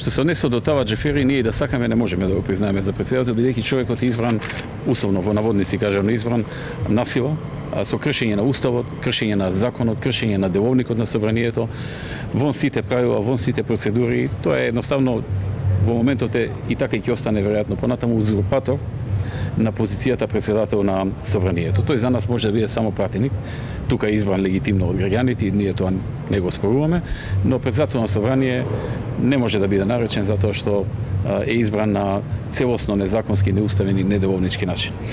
Што се однесува до Тава Џефери, ние да сакаме не можеме да го признаеме за претседател, бидејќи човекот е избран, условно во наводници кажам, избран насила, со кршење на уставот, кршење на законот, кршење на деловникот на собранието, вон сите правила, вон сите процедури. Тоа е едноставно во моментот е и така и ќе остане веројатно понатаму узурпатор на позицијата претседател на собранието. Тој за нас може да биде само пратеник. Тука е избран легитимно од граѓаните и ние тоа не го споруваме, но претседател на собрание не може да биде наречен затоа што е избран на целосно незаконски, неуставен и неделовнички начин.